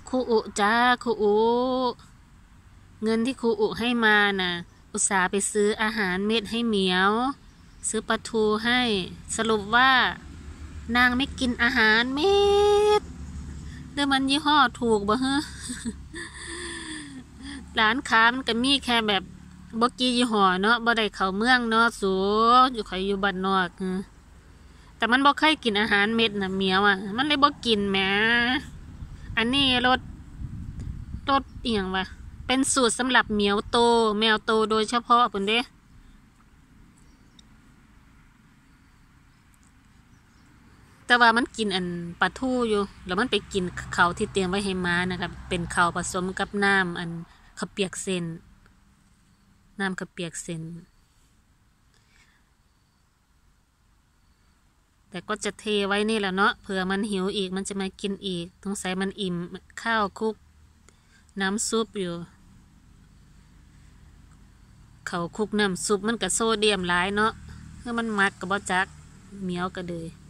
ครูอุจ้าครูอุเงินที่ครูอุให้มาน่ะอุตส่าห์ไปซื้ออาหารเม็ดให้เหมียวซื้อปลาทูให้สรุปว่านางไม่กินอาหารเม็ดเดี๋ยวมันยี่ห้อถูกบ่ฮะ ร้านค้ามันก็มีแค่แบบบ่กี่ยี่ห้อเนาะบ่ได้เข้าเมืองเนาะสูอยู่ใครอยู่บ้านนอกแต่มันบ่เคยกินอาหารเม็ดน่ะเหมียวอ่ะมันเลยบ่กินแหมอันนี้รสอีหยังวะเป็นสูตรสำหรับเหมียวโตแมวโตโดยเฉพาะพุ่นเด้แต่ว่ามันกินอันปลาทูอยู่แล้วมันไปกินข้าวที่เตรียมไว้ให้ม้านะครับเป็นข้าวผสมกับน้ำอันข้าวเปียกเส้นน้ำข้าวเปียกเส้นแต่ก็จะเทไว้นี่แหละเนาะเผื่อมันหิวอีกมันจะมากินอีกสงสัยมันอิ่มข้าวคลุกน้ำซุปอยู่เขาคลุกน้ำซุปมันกับโซเดียมหลายเนาะคือมันมักกับบ่จักเหมียวก็เลย